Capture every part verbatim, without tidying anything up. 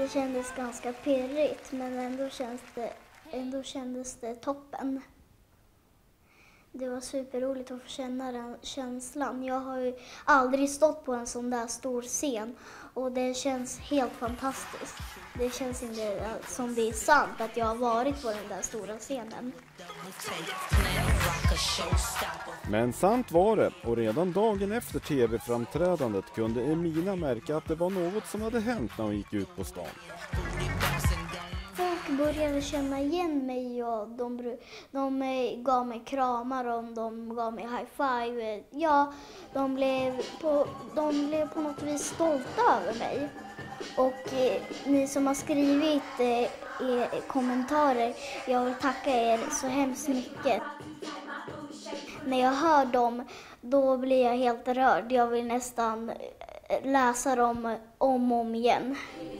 Det kändes ganska pirrigt, men ändå, känns det, ändå kändes det toppen. Det var superroligt att få känna den känslan. Jag har ju aldrig stått på en sån där stor scen och det känns helt fantastiskt. Det känns inte som det är sant att jag har varit på den där stora scenen. Men sant var det, och redan dagen efter tv-framträdandet kunde Emina märka att det var något som hade hänt när hon gick ut på stan. Folk började känna igen mig och de, de gav mig kramar och de gav mig high five. Ja, de blev på, de blev på något vis stolta över mig. Och eh, ni som har skrivit eh, er kommentarer, jag vill tacka er så hemskt mycket. När jag hör dem, då blir jag helt rörd. Jag vill nästan läsa dem om och om igen.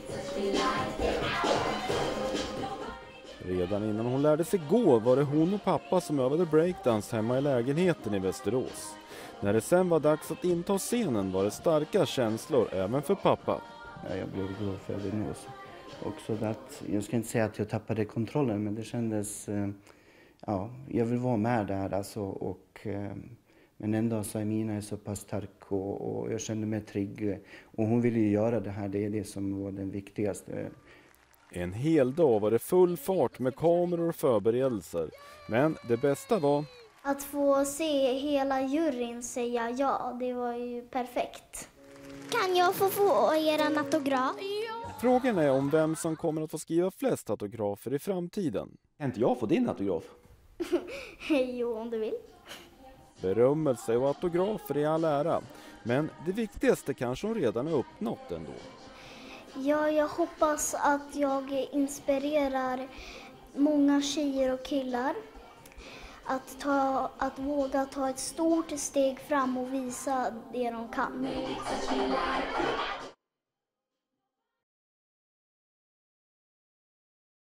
Redan innan hon lärde sig gå var det hon och pappa som övade breakdance hemma i lägenheten i Västerås. När det sen var dags att inta scenen var det starka känslor även för pappa. Jag blev glad för det nu också. Också att, jag ska inte säga att jag tappade kontrollen, men det kändes, ja, jag vill vara med där alltså, och, men ändå så Emina är så pass stark och, och jag kände mig trygg och hon ville ju göra det här, det är det som var den viktigaste. En hel dag var det full fart med kameror och förberedelser, men det bästa var att få se hela juryn säga ja, det var ju perfekt. Kan jag få få er autograf? Frågan är om vem som kommer att få skriva flest autografer i framtiden. Kan inte jag få din autograf? Jo, om du vill. Berömmelse och autografer i all ära, men det viktigaste kanske hon redan har uppnått ändå. Ja, jag hoppas att jag inspirerar många tjejer och killar att, ta, att våga ta ett stort steg fram och visa det de kan.